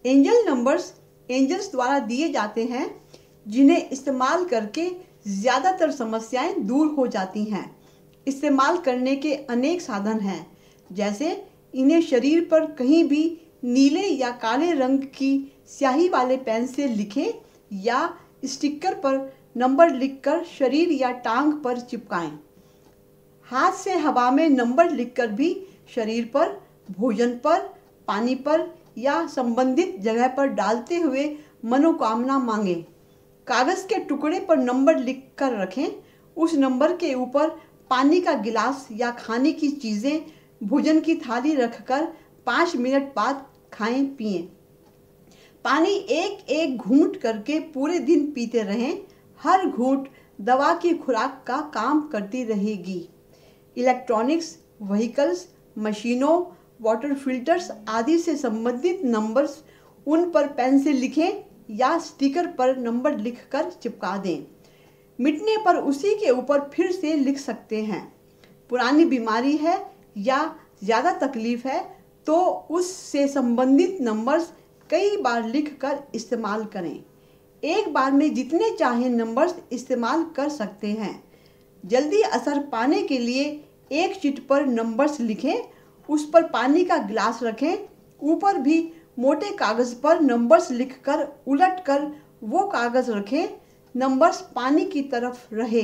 Angel numbers angels द्वारा दिए जाते हैं, जिन्हें इस्तेमाल करके ज़्यादातर समस्याएं दूर हो जाती हैं। इस्तेमाल करने के अनेक साधन हैं, जैसे इन्हें शरीर पर कहीं भी नीले या काले रंग की स्याही वाले पेन से लिखें या स्टिकर पर नंबर लिखकर शरीर या टांग पर चिपकाएं। हाथ से हवा में नंबर लिखकर भी शरीर पर, भोजन पर, पानी पर या संबंधित जगह पर डालते हुए मनोकामना मांगें। कागज़ के टुकड़े पर नंबर लिख कर रखें। उस नंबर के ऊपर पानी का गिलास या खाने की चीज़ें, भोजन की थाली रखकर 5 मिनट बाद खाएं पिएं। पानी एक एक घूंट करके पूरे दिन पीते रहें। हर घूंट दवा की खुराक का काम करती रहेगी। इलेक्ट्रॉनिक्स, व्हीकल्स, मशीनों, वाटर फिल्टर्स आदि से संबंधित नंबर्स उन पर पेन से लिखें या स्टिकर पर नंबर लिखकर चिपका दें। मिटने पर उसी के ऊपर फिर से लिख सकते हैं। पुरानी बीमारी है या ज़्यादा तकलीफ है तो उससे संबंधित नंबर्स कई बार लिखकर इस्तेमाल करें। एक बार में जितने चाहें नंबर्स इस्तेमाल कर सकते हैं। जल्दी असर पाने के लिए एक शीट पर नंबर्स लिखें, उस पर पानी का गिलास रखें, ऊपर भी मोटे कागज़ पर नंबर्स लिखकर उलटकर वो कागज़ रखें। नंबर्स पानी की तरफ रहे।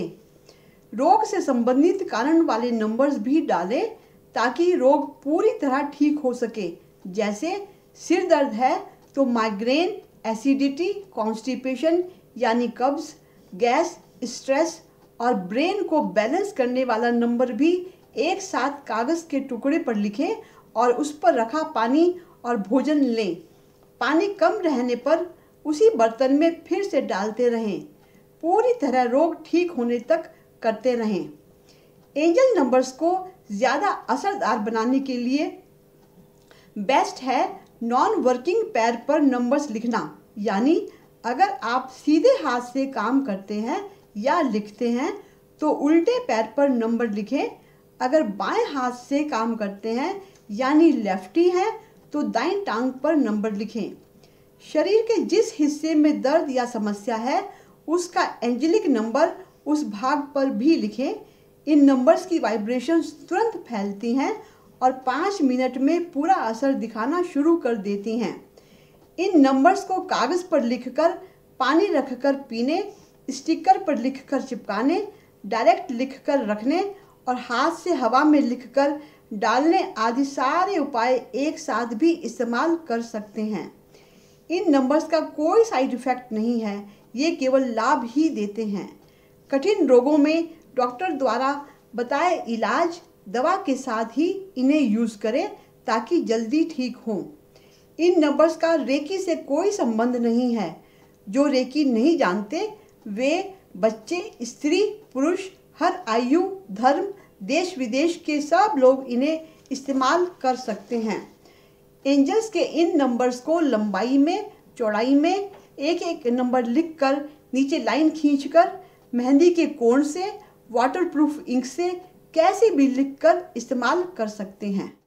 रोग से संबंधित कारण वाले नंबर्स भी डालें ताकि रोग पूरी तरह ठीक हो सके। जैसे सिर दर्द है तो माइग्रेन, एसिडिटी, कॉन्स्टिपेशन यानी कब्ज, गैस, स्ट्रेस और ब्रेन को बैलेंस करने वाला नंबर भी एक साथ कागज़ के टुकड़े पर लिखें और उस पर रखा पानी और भोजन लें। पानी कम रहने पर उसी बर्तन में फिर से डालते रहें। पूरी तरह रोग ठीक होने तक करते रहें। एंजल नंबर्स को ज़्यादा असरदार बनाने के लिए बेस्ट है नॉन वर्किंग पैर पर नंबर्स लिखना। यानी अगर आप सीधे हाथ से काम करते हैं या लिखते हैं तो उल्टे पैर पर नंबर लिखें। अगर बाएं हाथ से काम करते हैं यानी लेफ्टी हैं तो दाईं टांग पर नंबर लिखें। शरीर के जिस हिस्से में दर्द या समस्या है उसका एंजेलिक नंबर उस भाग पर भी लिखें। इन नंबर्स की वाइब्रेशंस तुरंत फैलती हैं और 5 मिनट में पूरा असर दिखाना शुरू कर देती हैं। इन नंबर्स को कागज़ पर लिखकर पानी रखकर पीने, स्टिकर पर लिखकर चिपकाने, डायरेक्ट लिखकर रखने और हाथ से हवा में लिखकर डालने आदि सारे उपाय एक साथ भी इस्तेमाल कर सकते हैं। इन नंबर्स का कोई साइड इफ़ेक्ट नहीं है, ये केवल लाभ ही देते हैं। कठिन रोगों में डॉक्टर द्वारा बताए इलाज दवा के साथ ही इन्हें यूज़ करें ताकि जल्दी ठीक हों। इन नंबर्स का रेकी से कोई संबंध नहीं है। जो रेकी नहीं जानते वे बच्चे, स्त्री, पुरुष, हर आयु, धर्म, देश विदेश के सब लोग इन्हें इस्तेमाल कर सकते हैं। एंजल्स के इन नंबर्स को लंबाई में, चौड़ाई में एक एक नंबर लिखकर नीचे लाइन खींचकर मेहंदी के कोण से, वाटरप्रूफ इंक से कैसे भी लिखकर इस्तेमाल कर सकते हैं।